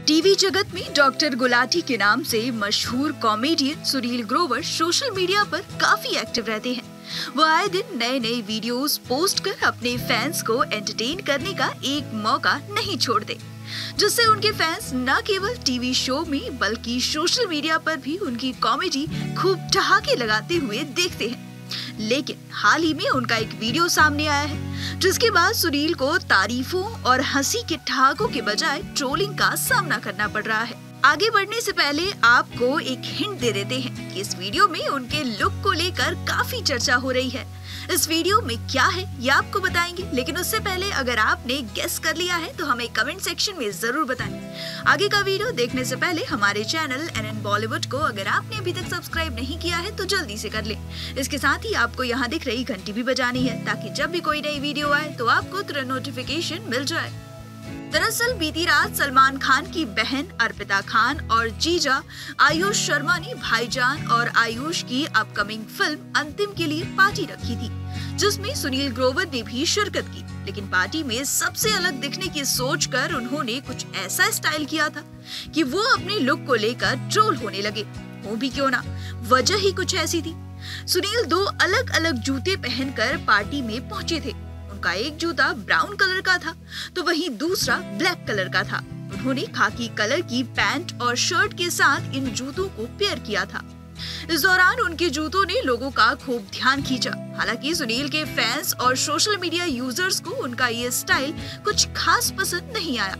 TV जगत में doctor Gulati के नाम से मशहूर comedian Sunil Grover social media पर काफी एक्टिव रहते हैं। वो आए दिन नए नए वीडियोस पोस्ट कर अपने फैंस को एंटरटेन करने का एक मौका नहीं छोड़ते, जिससे उनके फैंस न केवल टीवी शो में बल्कि सोशल मीडिया पर भी उनकी कॉमेडी खूब ठहाके लगाते हुए देखते हैं। लेकिन हाल ही में उनका एक वीडियो सामने आया है, जिसके बाद सुनील को तारीफों और हंसी के ठहाकों के बजाय ट्रोलिंग का सामना करना पड़ रहा है। आगे बढ़ने से पहले आपको एक हिंट दे देते हैं कि इस वीडियो में उनके लुक को लेकर काफी चर्चा हो रही है। इस वीडियो में क्या है ये आपको बताएंगे, लेकिन उससे पहले अगर आपने गेस कर लिया है तो हमें कमेंट सेक्शन में जरूर बताएं। आगे का वीडियो देखने से पहले हमारे चैनल NN बॉलीवुड को अगर आपने अभी तक सब्सक्राइब नहीं किया है तो जल्दी से कर लें। इसके साथ ही आपको यहाँ दिख रही घंटी भी बजानी है, ताकि जब भी कोई नई वीडियो आए तो आपको तुरंत नोटिफिकेशन मिल जाए। दरअसल बीती रात सलमान खान की बहन अर्पिता खान और जीजा आयुष शर्मा ने भाईजान और आयुष की अपकमिंग फिल्म अंतिम के लिए पार्टी रखी थी, जिसमें सुनील ग्रोवर ने भी शिरकत की। लेकिन पार्टी में सबसे अलग दिखने की सोचकर उन्होंने कुछ ऐसा स्टाइल किया था कि वो अपने लुक को लेकर ट्रोल होने लगे। वो भी क्यों ना, वजह ही कुछ ऐसी थी। सुनील दो अलग अलग जूते पहनकर पार्टी में पहुंचे थे। उनका एक जूता ब्राउन कलर का था तो वहीं दूसरा ब्लैक कलर का था। उन्होंने खाकी कलर की पैंट और शर्ट के साथ इन जूतों को पेयर किया था। इस दौरान उनके जूतों ने लोगों का खूब ध्यान खींचा। हालांकि सुनील के फैंस और सोशल मीडिया यूजर्स को उनका ये स्टाइल कुछ खास पसंद नहीं आया।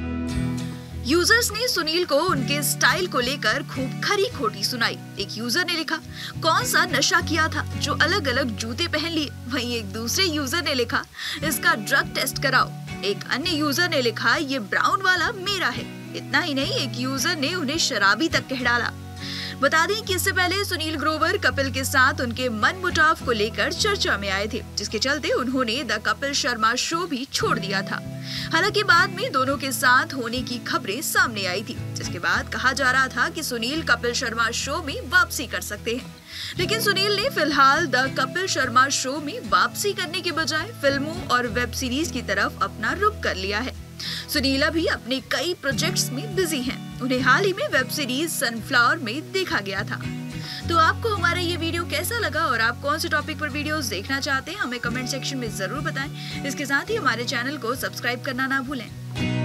यूजर्स ने सुनील को उनके स्टाइल को लेकर खूब खरी खोटी सुनाई। एक यूजर ने लिखा, कौन सा नशा किया था जो अलग अलग जूते पहन लिए। वहीं एक दूसरे यूजर ने लिखा, इसका ड्रग टेस्ट कराओ। एक अन्य यूजर ने लिखा, ये ब्राउन वाला मेरा है। इतना ही नहीं, एक यूजर ने उन्हें शराबी तक कह डाला। बता दें कि इससे पहले सुनील ग्रोवर कपिल के साथ उनके मनमुटाव को लेकर चर्चा में आए थे, जिसके चलते उन्होंने द कपिल शर्मा शो भी छोड़ दिया था। हालांकि बाद में दोनों के साथ होने की खबरें सामने आई थी, जिसके बाद कहा जा रहा था कि सुनील कपिल शर्मा शो में वापसी कर सकते हैं। लेकिन सुनील ने फिलहाल द कपिल शर्मा शो में वापसी करने के बजाय फिल्मों और वेब सीरीज की तरफ अपना रुख कर लिया है। सुनील अभी अपने कई प्रोजेक्ट्स में बिजी हैं। उन्हें हाल ही में वेब सीरीज सनफ्लावर में देखा गया था। तो आपको हमारा ये वीडियो कैसा लगा और आप कौन से टॉपिक पर वीडियोस देखना चाहते हैं, हमें कमेंट सेक्शन में जरूर बताएं। इसके साथ ही हमारे चैनल को सब्सक्राइब करना ना भूलें।